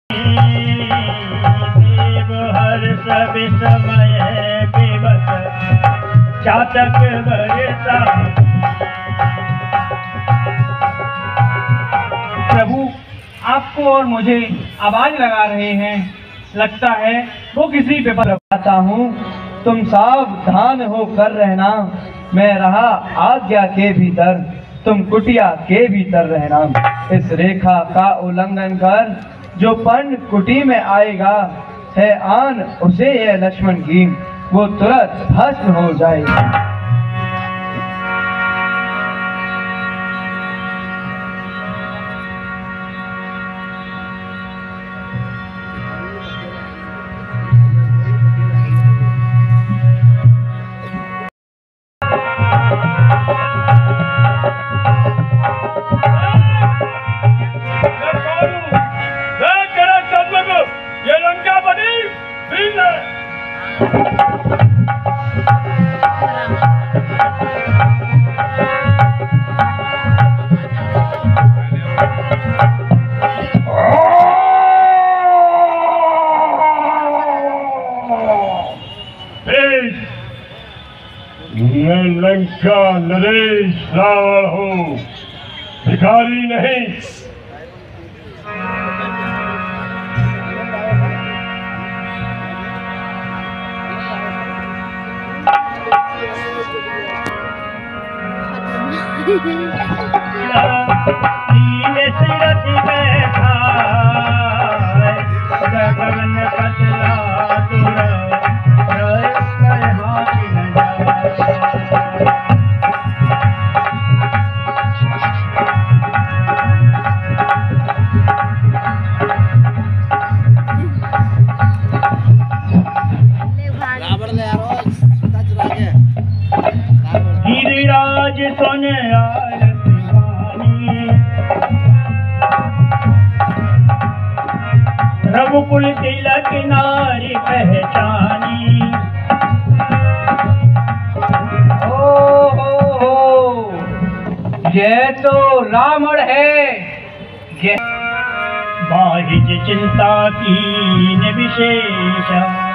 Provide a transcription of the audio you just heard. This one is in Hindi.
देव हर सब समय विवश चातक बरसा। प्रभु आपको और मुझे आवाज लगा रहे हैं, लगता है वो किसी पेपर आता हूँ। तुम सावधान होकर रहना, मैं रहा आज्ञा के भीतर, तुम कुटिया के भीतर रहना। इस रेखा का उल्लंघन कर जो पर्ण कुटी में आएगा, है आन उसे यह लक्ष्मण की, वो तुरंत भस्म हो जाएगा। मैं लंका नरेश रावण हूँ, भिखारी नहीं। गिरिराज सोने रघुकुल तिलक नारी पहचानी। हो ये तो रावण है। बाहिज चिंता कीन विशेष